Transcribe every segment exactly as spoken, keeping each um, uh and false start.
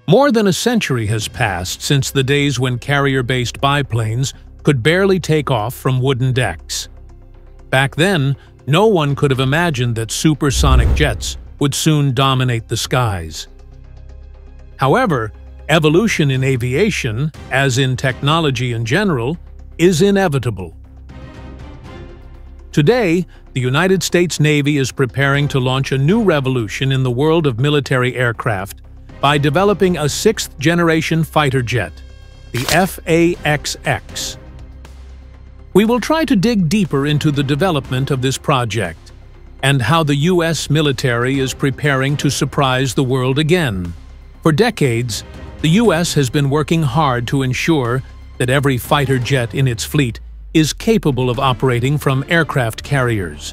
More than a century has passed since the days when carrier-based biplanes could barely take off from wooden decks. Back then, no one could have imagined that supersonic jets would soon dominate the skies. However, evolution in aviation, as in technology in general, is inevitable. Today, the United States Navy is preparing to launch a new revolution in the world of military aircraft by developing a sixth-generation fighter jet, the F A X X. We will try to dig deeper into the development of this project and how the U S military is preparing to surprise the world again. For decades, the U S has been working hard to ensure that every fighter jet in its fleet is capable of operating from aircraft carriers.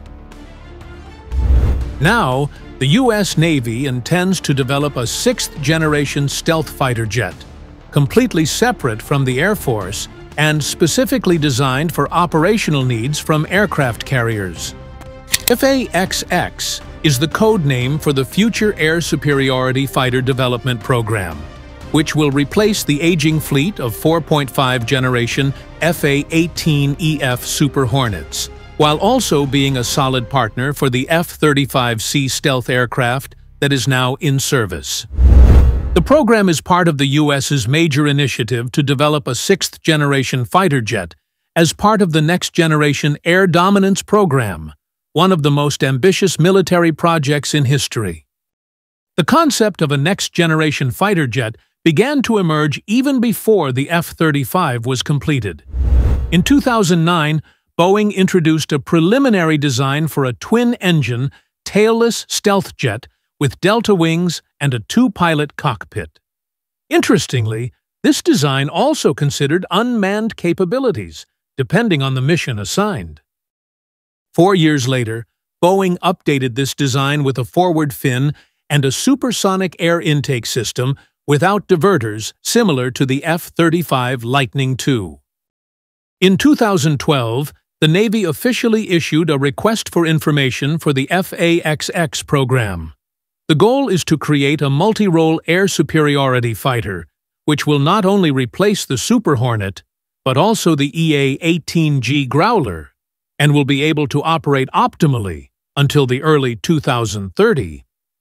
Now, the U S Navy intends to develop a sixth-generation stealth fighter jet, completely separate from the Air Force and specifically designed for operational needs from aircraft carriers. F A X X is the code name for the Future Air Superiority Fighter Development Program, which will replace the aging fleet of four point five generation F A eighteen E F Super Hornets, while also being a solid partner for the F thirty-five C stealth aircraft that is now in service. The program is part of the U S's major initiative to develop a sixth-generation fighter jet as part of the Next Generation Air Dominance Program, one of the most ambitious military projects in history. The concept of a next-generation fighter jet began to emerge even before the F thirty-five was completed. In two thousand nine, Boeing introduced a preliminary design for a twin-engine, tailless stealth jet with delta wings and a two-pilot cockpit. Interestingly, this design also considered unmanned capabilities, depending on the mission assigned. Four years later, Boeing updated this design with a forward fin and a supersonic air intake system without diverters similar to the F thirty-five Lightning two. In two thousand twelve, the Navy officially issued a request for information for the F A X X program. The goal is to create a multi-role air superiority fighter, which will not only replace the Super Hornet, but also the E A eighteen G Growler, and will be able to operate optimally until the early two thousand thirty.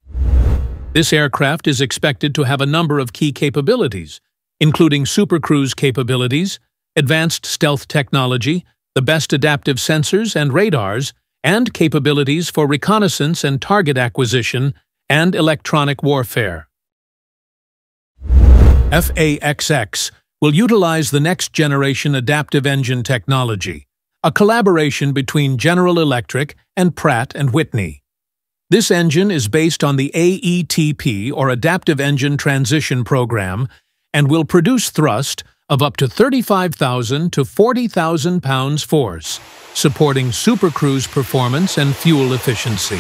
This aircraft is expected to have a number of key capabilities, including supercruise capabilities, advanced stealth technology, the best adaptive sensors and radars, and capabilities for reconnaissance and target acquisition and electronic warfare. F A X X will utilize the next-generation adaptive engine technology, a collaboration between General Electric and Pratt and Whitney. This engine is based on the A E T P, or Adaptive Engine Transition Program, and will produce thrust of up to thirty-five thousand to forty thousand pounds force, supporting supercruise performance and fuel efficiency.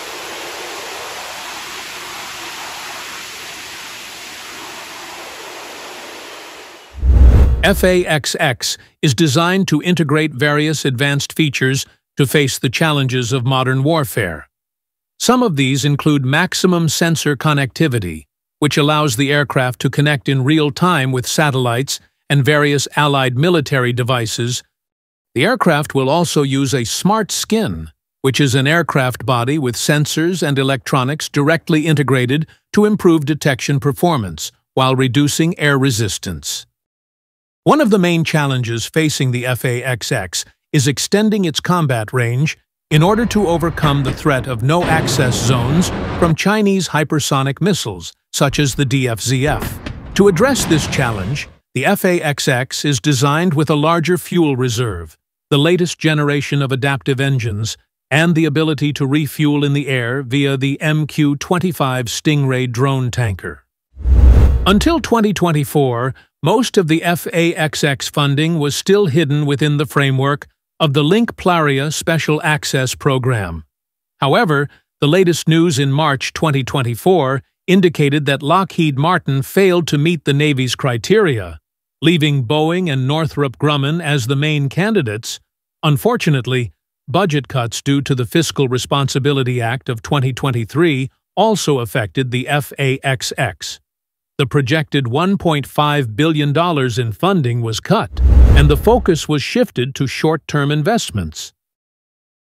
F A X X is designed to integrate various advanced features to face the challenges of modern warfare. Some of these include maximum sensor connectivity, which allows the aircraft to connect in real time with satellites and various allied military devices. The aircraft will also use a smart skin, which is an aircraft body with sensors and electronics directly integrated to improve detection performance while reducing air resistance. One of the main challenges facing the F A X X is extending its combat range in order to overcome the threat of no-access zones from Chinese hypersonic missiles, such as the D F Z F. To address this challenge, the F A X X is designed with a larger fuel reserve, the latest generation of adaptive engines, and the ability to refuel in the air via the M Q twenty-five Stingray drone tanker. Until twenty twenty-four, most of the F A X X funding was still hidden within the framework of the Link Plaria Special Access Program. However, the latest news in March twenty twenty-four indicated that Lockheed Martin failed to meet the Navy's criteria, leaving Boeing and Northrop Grumman as the main candidates. Unfortunately, budget cuts due to the Fiscal Responsibility Act of twenty twenty-three also affected the F A X X. The projected one point five billion dollars in funding was cut, and the focus was shifted to short-term investments.